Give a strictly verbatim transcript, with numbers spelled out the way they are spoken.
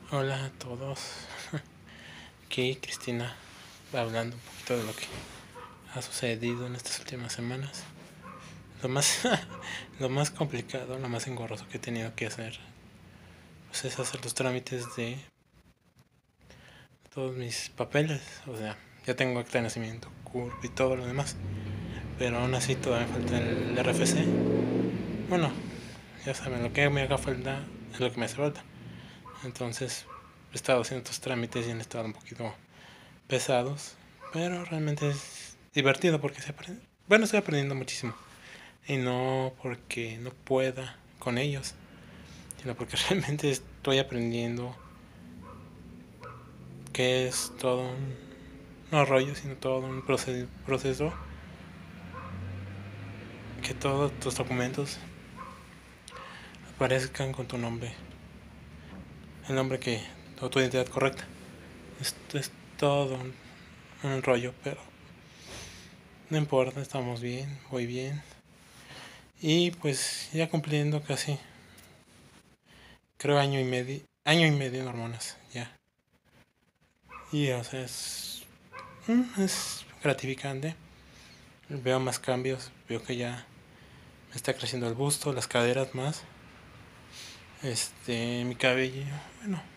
Hola a todos. Aquí Cristina hablando un poquito de lo que ha sucedido en estas últimas semanas. Lo más, lo más complicado, lo más engorroso que he tenido que hacer, pues es hacer los trámites de todos mis papeles. O sea, ya tengo acta de nacimiento, C U R P y todo lo demás. Pero aún así todavía falta el R F C. Bueno, ya saben, lo que me haga falta es lo que me hace falta. Entonces he estado haciendo estos trámites y han estado un poquito pesados, pero realmente es divertido porque se aprende. Bueno, estoy aprendiendo muchísimo. Y no porque no pueda con ellos, sino porque realmente estoy aprendiendo que es todo un, no rollo, sino todo un proceso, proceso que todos tus documentos aparezcan con tu nombre, el nombre que, o tu identidad correcta. Esto es todo un, un rollo, pero no importa, estamos bien, voy bien. Y pues ya cumpliendo casi, creo año y medio, año y medio en hormonas, ya. Y o sea, es, mm, es gratificante. Veo más cambios, veo que ya me está creciendo el busto, las caderas más. Este, mi cabello, bueno,